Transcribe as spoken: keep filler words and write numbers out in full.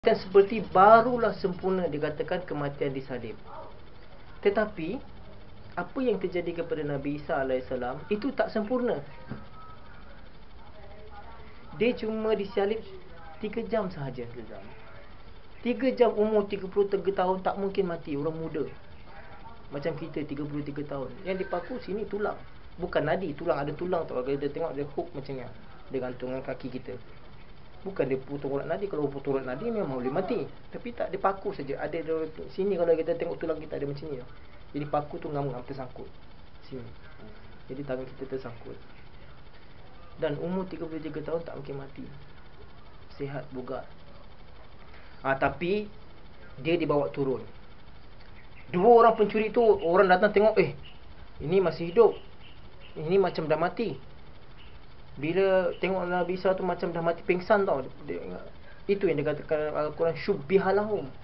Dan seperti barulah sempurna dikatakan kematian disalib. Tetapi apa yang terjadi kepada Nabi Isa alaihissalam itu tak sempurna. Dia cuma disalib tiga jam sahaja. tiga jam umur tiga puluh tiga tahun, tak mungkin mati. Orang muda macam kita tiga puluh tiga tahun. Yang dipaku sini tulang, bukan nadi. Tulang, ada tulang tu. Kalau kita tengok ada hook macam ni, dia gantungan kaki kita. Bukan dia putus urat nadi. Kalau putus urat nadi memang boleh mati. Tapi tak, dia paku saja. Ada sini, kalau kita tengok tulang kita ada macam ni. Jadi paku tu ngam-ngam tersangkut sini. Jadi tangan kita tersangkut. Dan umur tiga puluh tiga tahun tak mungkin mati. Sihat, bugar. ha, Tapi dia dibawa turun. Dua orang pencuri tu, orang datang tengok, eh, ini masih hidup, ini macam dah mati. Bila tengok Nabi Isa tu macam dah mati, pingsan tau dia, Itu yang dikatakan Al-Quran, syubbihalahum.